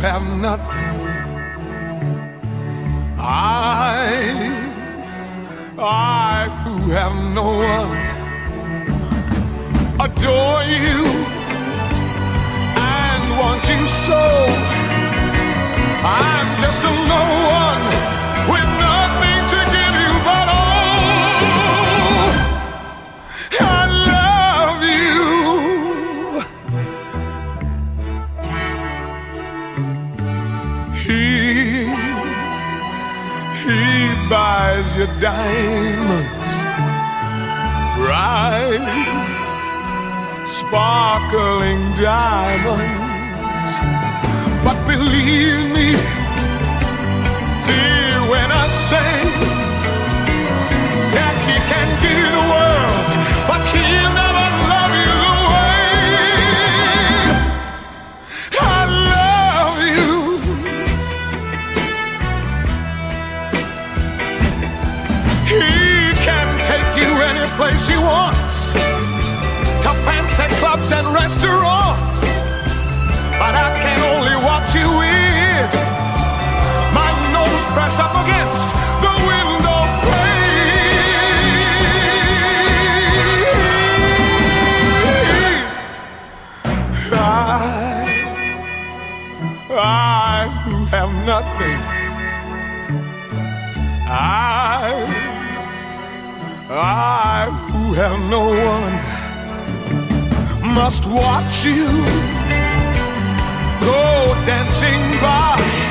have nothing, I who have no one, adore you and want you so. I'm just a no one with nothing to give you but all. I love you. He buys your diamonds, bright, sparkling diamonds. But believe me, dear, when I say that he can give you the world, but he'll never love you the way I love you. He can take you any place he wants, to fancy clubs and restaurants. But I can only watch you with my nose pressed up against the window pane. I who have nothing, I who have no one, must watch you go dancing by